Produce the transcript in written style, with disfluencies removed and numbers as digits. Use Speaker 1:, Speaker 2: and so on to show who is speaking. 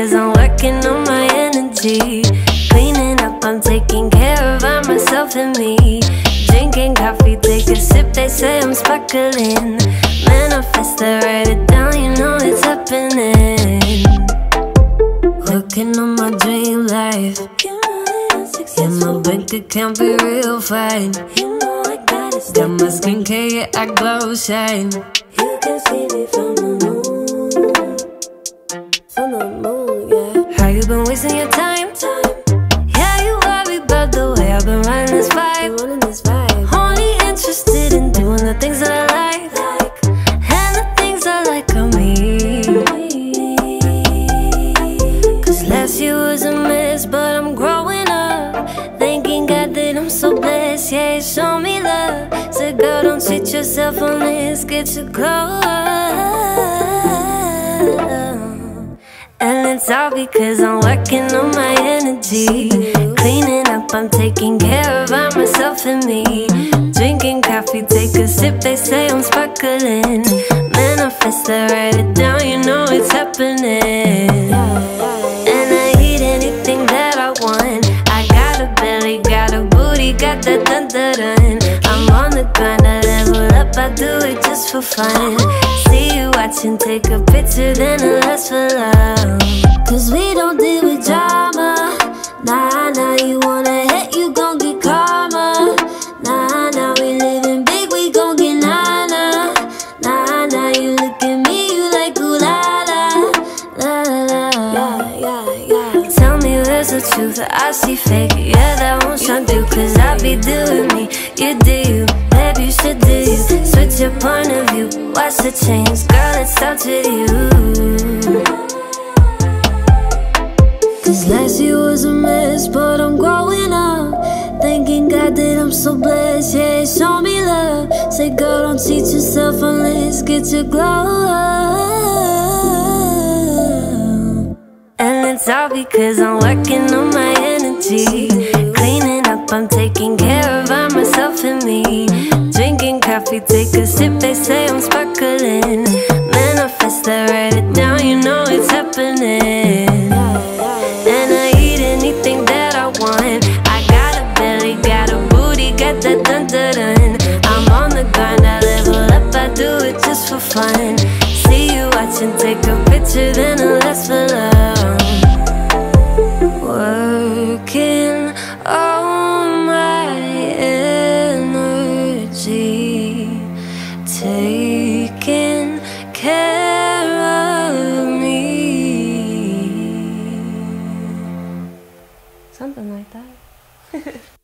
Speaker 1: cause I'm working on my energy. Cleaning up, I'm taking care of myself and me. Drinking coffee, take a sip, they say I'm sparkling. Manifest it, write it down, you know it's happening. Working on my dream life. Yeah, my bank account be real fine. Got my skincare, yeah, I glow, shine.
Speaker 2: You can see me from the moon. From the moon, yeah.
Speaker 1: How you been wasting your time? Yeah, you worry about the way I've been running this vibe. Only interested in doing the things that I like, and the things I like on me. Cause last year was a mess, but I'm growing up. Thanking God that I'm so blessed, yeah, He showed me love. Said, girl, don't cheat yourself on this, get your glow up. And it's all because I'm working on my energy. Cleaning up, I'm taking care of myself and me. Drinking coffee, take a sip, they say I'm sparkling. Manifest it, write it down, you know it's happening. And I eat anything that I want. I got a belly, got a booty, got that dun-dun-dun. I'm on the grind, I level up, I do it just for fun. See you watching, take a picture, then it lasts for long.
Speaker 2: Cause we don't deal with drama. Nah, nah, you wanna hate, you gon' get karma. Nah, nah, we living big, we gon' get nana. Nah, nah, you look at me, you like ooh la la, la la la.
Speaker 1: You tell me where's the truth, I see fake. Yeah, that won't shine through, cause I be doing me. You do you, baby, you should do you. Switch your point of view, watch the change. Girl, it starts with you.
Speaker 2: Cause last year was a mess, but I'm growing up. Thanking God that I'm so blessed, yeah, He showed me love. Say, girl, don't cheat yourself unless get your glow up.
Speaker 1: And it's all because I'm working on my energy. Cleaning up, I'm taking care of myself and me. Drinking coffee, take a sip, they say I'm sparkling. Manifest it, write it down, you know it's happening. And I eat anything that I want. I got a belly, got a booty, got that dun-dun-dun. I'm on the grind, I level up, I do it just for fun. See you watching, take a picture, then it lasts for long. Working on my energy, taking care of me.
Speaker 2: Something like that.